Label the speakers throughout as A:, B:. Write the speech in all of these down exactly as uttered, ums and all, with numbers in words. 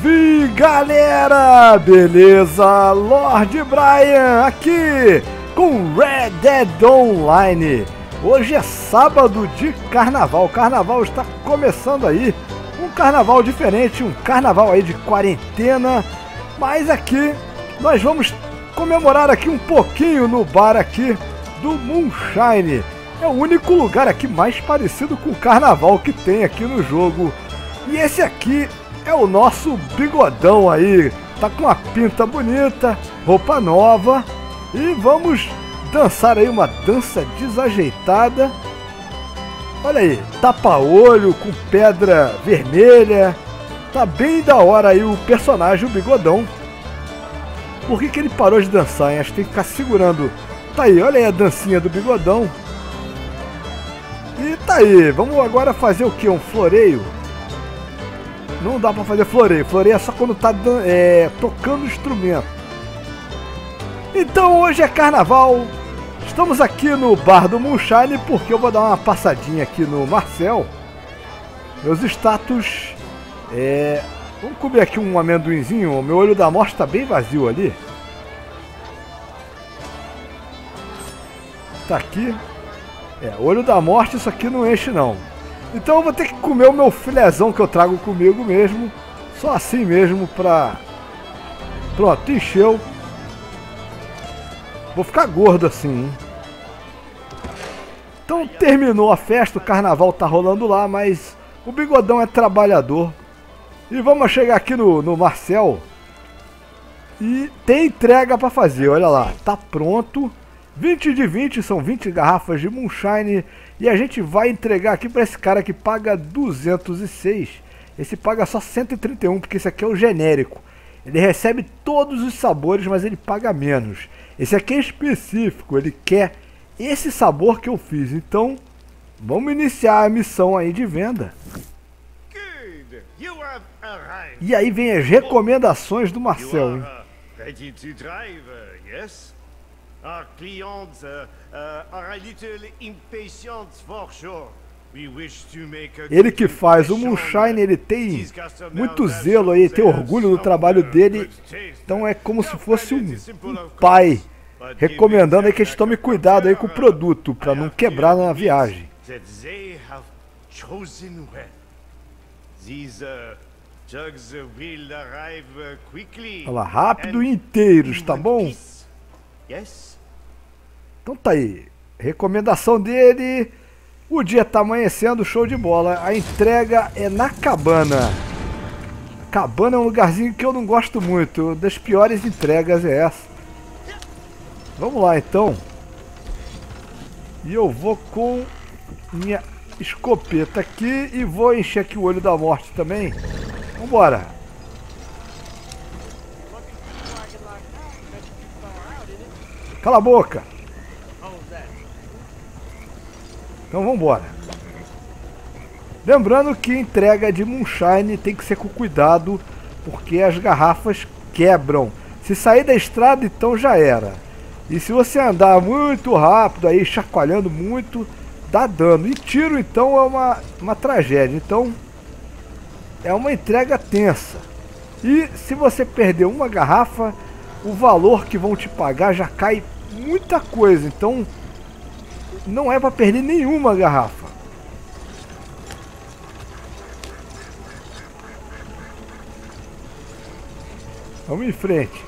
A: Salve galera, beleza? Lord Brian aqui com Red Dead Online. Hoje é sábado de carnaval, o carnaval está começando aí, um carnaval diferente, um carnaval aí de quarentena, mas aqui nós vamos comemorar aqui um pouquinho no bar aqui do Moonshine. É o único lugar aqui mais parecido com o carnaval que tem aqui no jogo. E esse aqui é o nosso bigodão aí, tá com uma pinta bonita, roupa nova, e vamos dançar aí uma dança desajeitada. Olha aí, tapa-olho com pedra vermelha, tá bem da hora aí o personagem, o bigodão. Por que que ele parou de dançar, hein? Acho que tem que ficar segurando. Tá aí, olha aí a dancinha do bigodão. E tá aí, vamos agora fazer o que? Um floreio? Não dá pra fazer floreio, floreio é só quando tá é, tocando o instrumento. Então hoje é carnaval, estamos aqui no bar do Moonshine porque eu vou dar uma passadinha aqui no Marcel. Meus status, é... vamos comer aqui um amendoinzinho, o meu olho da morte tá bem vazio ali. Tá aqui. É, olho da morte isso aqui não enche não. Então eu vou ter que comer o meu filézão que eu trago comigo mesmo. Só assim mesmo pra... Pronto, encheu. Vou ficar gordo assim, hein? Então terminou a festa, o carnaval tá rolando lá, mas o bigodão é trabalhador. E vamos chegar aqui no, no Marcel. E tem entrega pra fazer, olha lá, tá pronto. vinte de vinte, são vinte garrafas de Moonshine. E a gente vai entregar aqui para esse cara que paga duzentos e seis. Esse paga só cento e trinta e um, porque esse aqui é o genérico. Ele recebe todos os sabores, mas ele paga menos. Esse aqui é específico, ele quer esse sabor que eu fiz. Então, vamos iniciar a missão aí de venda. E aí vem as recomendações do Marcel, hein?
B: Our clients uh, uh, are a little impatient for sure. We wish to make a
A: Ele que faz o Moonshine, ele tem muito zelo aí, tem orgulho do trabalho dele. Então é como se fosse um, um pai recomendando aí que a gente tome cuidado aí com o produto para não quebrar na viagem. Olha lá, rápido e inteiros, tá bom? Então tá aí, recomendação dele. O dia tá amanhecendo, show de bola. A entrega é na cabana. A cabana é um lugarzinho que eu não gosto muito. Das piores entregas é essa. Vamos lá então. E eu vou com minha escopeta aqui e vou encher aqui o olho da morte também. Vambora. Cala a boca. Então vamos embora. Lembrando que entrega de Moonshine tem que ser com cuidado, porque as garrafas quebram. Se sair da estrada, então já era. E se você andar muito rápido, aí chacoalhando muito, dá dano. E tiro, então, é uma, uma tragédia. Então, é uma entrega tensa. E se você perder uma garrafa, o valor que vão te pagar já cai muita coisa. Então, não é para perder nenhuma garrafa. Vamos em frente.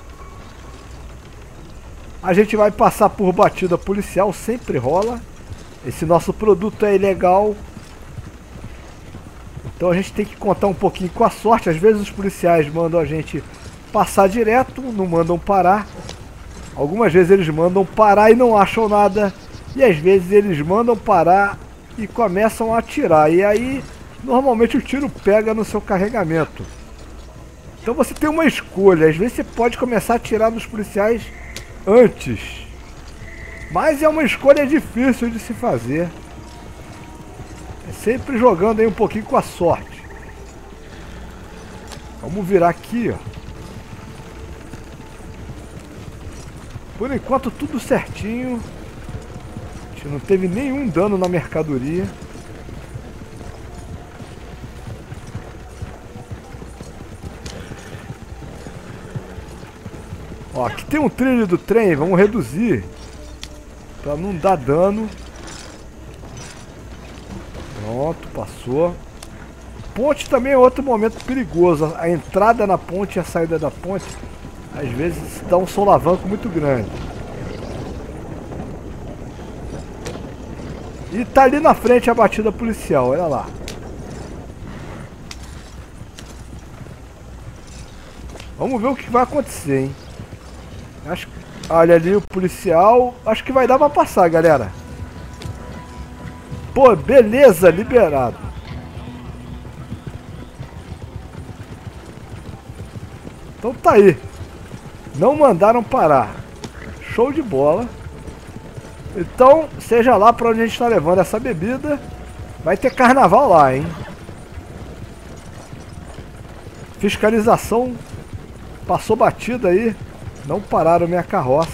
A: A gente vai passar por batida policial, sempre rola. Esse nosso produto é ilegal. Então a gente tem que contar um pouquinho com a sorte. Às vezes os policiais mandam a gente passar direto, não mandam parar. Algumas vezes eles mandam parar e não acham nada. E às vezes eles mandam parar e começam a atirar. E aí, normalmente o tiro pega no seu carregamento. Então você tem uma escolha. Às vezes você pode começar a atirar nos policiais antes. Mas é uma escolha difícil de se fazer. É sempre jogando aí um pouquinho com a sorte. Vamos virar aqui, ó. Por enquanto tudo certinho. Não teve nenhum dano na mercadoria. Ó, aqui tem um trilho do trem, vamos reduzir pra não dar dano. Pronto, passou. Ponte também é outro momento perigoso. A entrada na ponte e a saída da ponte às vezes dá um solavanco muito grande. E tá ali na frente a batida policial, olha lá. Vamos ver o que vai acontecer, hein? Acho, olha ali o policial. Acho que vai dar pra passar, galera. Pô, beleza, liberado. Então tá aí. Não mandaram parar. Show de bola. Então, seja lá pra onde a gente tá levando essa bebida, vai ter carnaval lá, hein? Fiscalização passou batida aí. Não pararam minha carroça.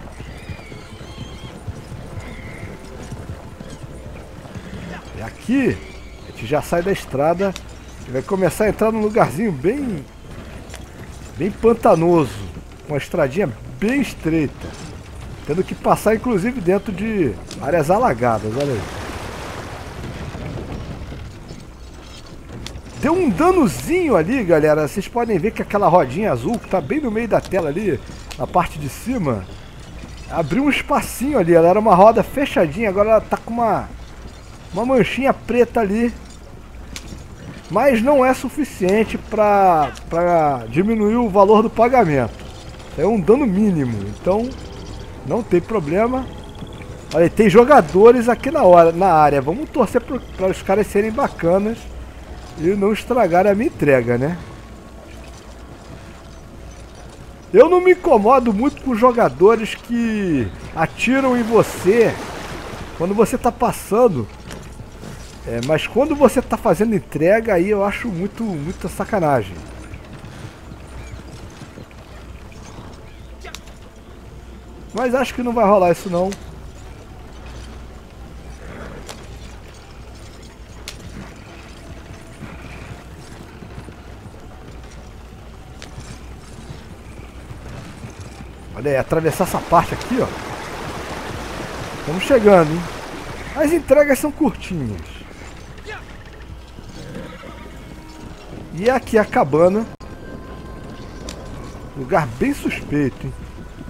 A: E aqui, a gente já sai da estrada e vai começar a entrar num lugarzinho bem, bem pantanoso. Uma estradinha bem estreita. Tendo que passar inclusive dentro de áreas alagadas, olha aí. Deu um danozinho ali, galera. Vocês podem ver que aquela rodinha azul que tá bem no meio da tela ali, na parte de cima, abriu um espacinho ali. Ela era uma roda fechadinha, agora ela tá com uma, uma manchinha preta ali. Mas não é suficiente para para diminuir o valor do pagamento. É um dano mínimo, então não tem problema. Olha, tem jogadores aqui na, hora, na área. Vamos torcer para os caras serem bacanas e não estragarem a minha entrega, né? Eu não me incomodo muito com jogadores que atiram em você quando você está passando. É, mas quando você está fazendo entrega, aí eu acho muito, muita sacanagem. Mas acho que não vai rolar isso não. Olha aí, atravessar essa parte aqui, ó. Estamos chegando, hein? As entregas são curtinhas. E aqui a cabana. Lugar bem suspeito, hein?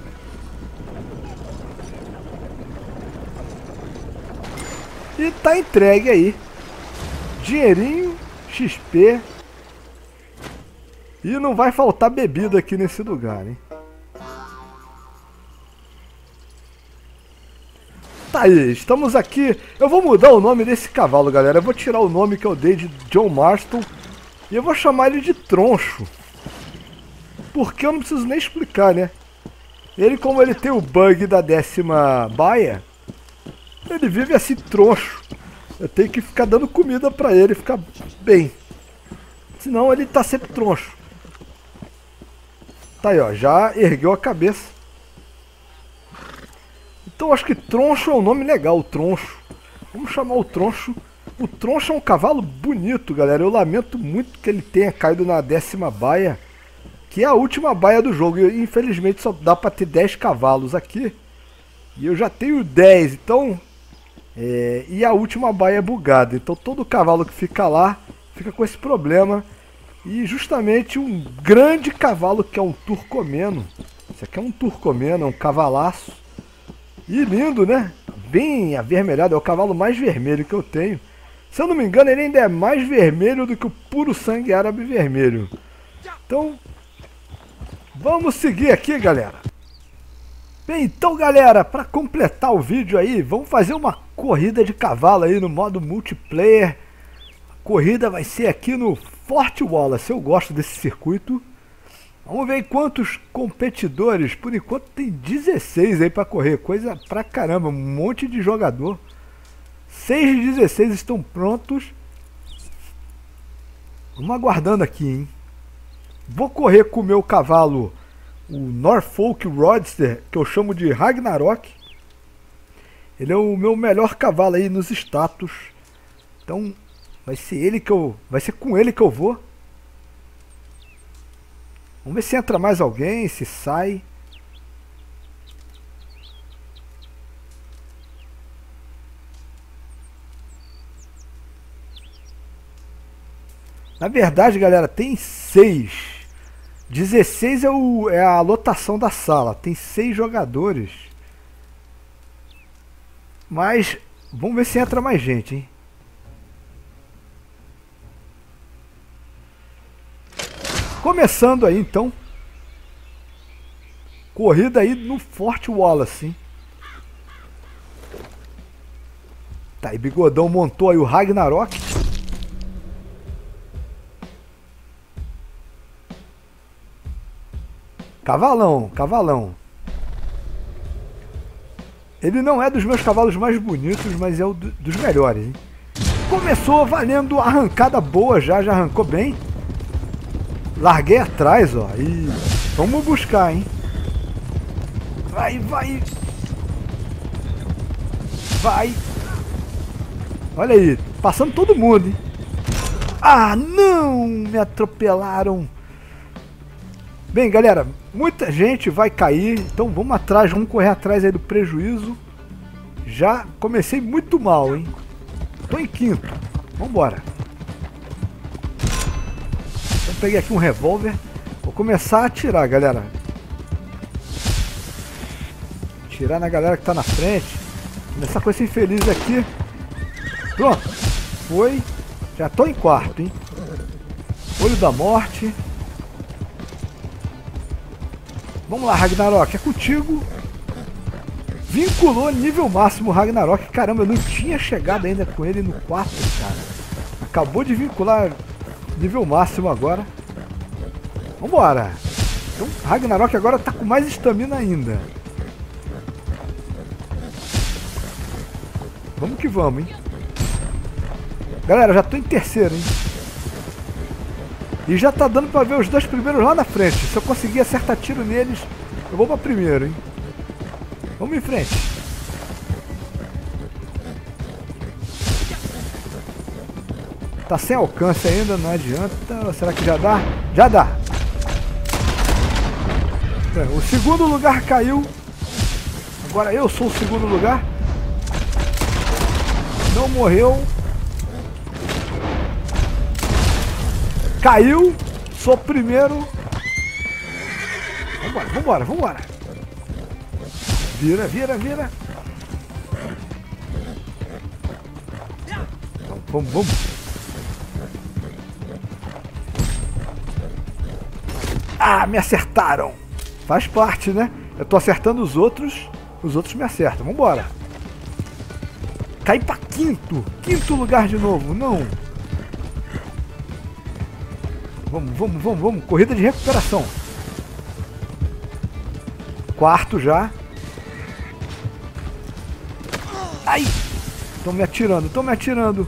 A: E tá entregue aí. Dinheirinho, X P. E não vai faltar bebida aqui nesse lugar, hein? Tá aí, estamos aqui. Eu vou mudar o nome desse cavalo, galera. Eu vou tirar o nome que eu dei de John Marston e eu vou chamar ele de Troncho. Porque eu não preciso nem explicar, né? Ele, como ele tem o bug da décima baia, ele vive assim, troncho. Eu tenho que ficar dando comida pra ele ficar bem. Senão ele tá sempre troncho. Tá aí, ó. Já ergueu a cabeça. Então acho que Troncho é um nome legal, o Troncho. Vamos chamar o Troncho. O Troncho é um cavalo bonito, galera. Eu lamento muito que ele tenha caído na décima baia, que é a última baia do jogo. E infelizmente só dá pra ter dez cavalos aqui. E eu já tenho dez, então... É, e a última baia é bugada. Então todo cavalo que fica lá fica com esse problema. E justamente um grande cavalo que é um turcomeno. Esse aqui é um turcomeno, é um cavalaço. E lindo, né? Bem avermelhado, é o cavalo mais vermelho que eu tenho. Se eu não me engano, ele ainda é mais vermelho do que o puro sangue árabe vermelho. Então, vamos seguir aqui, galera. Bem, então, galera, para completar o vídeo aí, vamos fazer uma corrida de cavalo aí no modo multiplayer. A corrida vai ser aqui no Fort Wallace. Eu gosto desse circuito. Vamos ver quantos competidores. Por enquanto tem dezesseis aí para correr. Coisa pra caramba, um monte de jogador. seis de dezesseis estão prontos. Vamos aguardando aqui, hein? Vou correr com o meu cavalo, o Norfolk Roadster, que eu chamo de Ragnarok. Ele é o meu melhor cavalo aí nos status. Então vai ser ele que eu, vai ser com ele que eu vou. Vamos ver se entra mais alguém, se sai. Na verdade, galera, tem seis. dezesseis é, o, é a lotação da sala. Tem seis jogadores. Mas vamos ver se entra mais gente, hein? Começando aí, então. Corrida aí no Forte Wallace, hein? Tá, e Bigodão montou aí o Ragnarok. Cavalão, cavalão. Ele não é dos meus cavalos mais bonitos, mas é o do, dos melhores, hein? Começou valendo arrancada boa já, já arrancou bem. Larguei atrás, ó. E vamos buscar, hein? Vai, vai. Vai. Olha aí, passando todo mundo, hein? Ah, não! Me atropelaram. Bem, galera, muita gente vai cair, então vamos atrás, vamos correr atrás aí do prejuízo. Já comecei muito mal, hein? Tô em quinto. Vambora. Então peguei aqui um revólver. Vou começar a atirar, galera. Atirar na galera que tá na frente. Começar com esse infeliz aqui. Pronto. Foi. Já tô em quarto, hein? Olho da morte. Vamos lá, Ragnarok, é contigo. Vinculou nível máximo o Ragnarok. Caramba, eu não tinha chegado ainda com ele no quarto, cara. Acabou de vincular nível máximo agora. Vambora. Então, Ragnarok agora tá com mais estamina ainda. Vamos que vamos, hein. Galera, já tô em terceiro, hein. E já tá dando pra ver os dois primeiros lá na frente. Se eu conseguir acertar tiro neles, eu vou pra primeiro, hein. Vamos em frente. Tá sem alcance ainda, não adianta. Será que já dá? Já dá. O segundo lugar caiu. Agora eu sou o segundo lugar. Não morreu. Caiu. Sou o primeiro. Vambora, vambora, vambora. Vira, vira, vira. Vamos, vamos. Ah, me acertaram. Faz parte, né? Eu tô acertando os outros, os outros me acertam. Vambora. Cai pra quinto. Quinto lugar de novo. Não. Vamos, vamos, vamos, vamos. Corrida de recuperação. Quarto já. Ai! Estão me atirando, estão me atirando.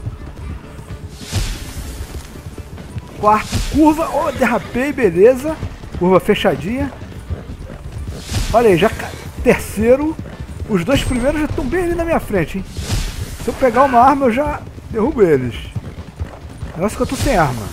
A: Quarto, curva. Oh, derrapei, beleza. Curva fechadinha. Olha aí, já terceiro. Os dois primeiros já estão bem ali na minha frente, hein? Se eu pegar uma arma, eu já derrubo eles. Negócio que eu tô sem arma.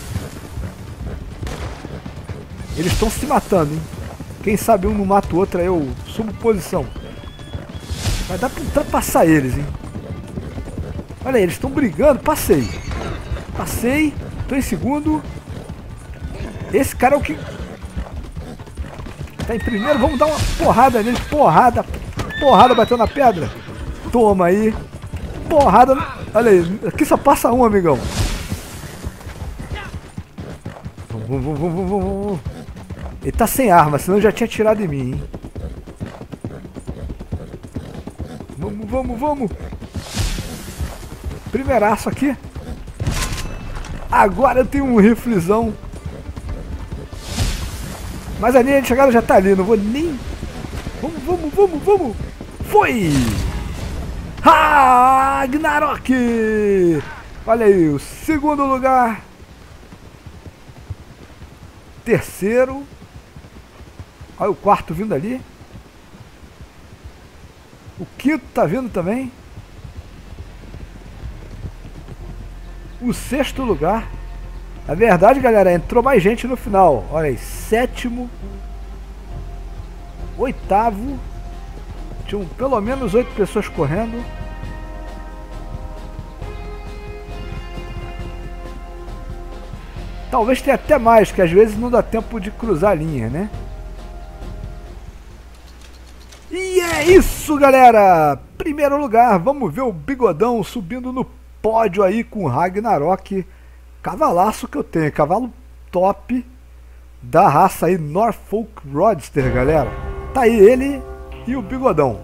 A: Eles estão se matando, hein? Quem sabe um não mata o outro, aí eu subo posição. Vai dar pra ultrapassar eles, hein? Olha aí, eles estão brigando. Passei. Passei. Tô em segundo. Esse cara é o que... Tá em primeiro. Vamos dar uma porrada nele. Porrada. Porrada bateu na pedra. Toma aí. Porrada. Olha aí. Aqui só passa um, amigão. Vamos, vamos, vamos, vamos, vamos. Ele tá sem arma, senão já tinha tirado em mim, hein? Vamos, vamos, vamos. Primeiraço aqui. Agora eu tenho um riflezão. Mas a linha de chegada já tá ali, não vou nem... Vamos, vamos, vamos, vamos. Foi! Ragnarok! Olha aí, o segundo lugar. Terceiro. Olha o quarto vindo ali. O quinto tá vindo também. O sexto lugar. Na verdade, galera, entrou mais gente no final. Olha aí, sétimo. Oitavo. Tinham pelo menos oito pessoas correndo. Talvez tenha até mais, que às vezes não dá tempo de cruzar a linha, né? E é isso, galera! Primeiro lugar, vamos ver o Bigodão subindo no pódio aí com o Ragnarok. Cavalaço que eu tenho, cavalo top da raça aí Norfolk Roadster, galera. Tá aí ele e o Bigodão.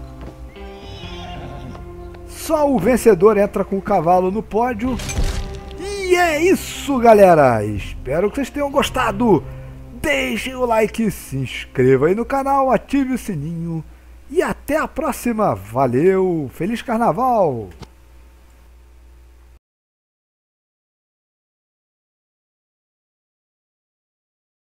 A: Só o vencedor entra com o cavalo no pódio. E é isso, galera! Espero que vocês tenham gostado. Deixem o like, se inscreva aí no canal, ative o sininho. E até a próxima. Valeu! Feliz Carnaval!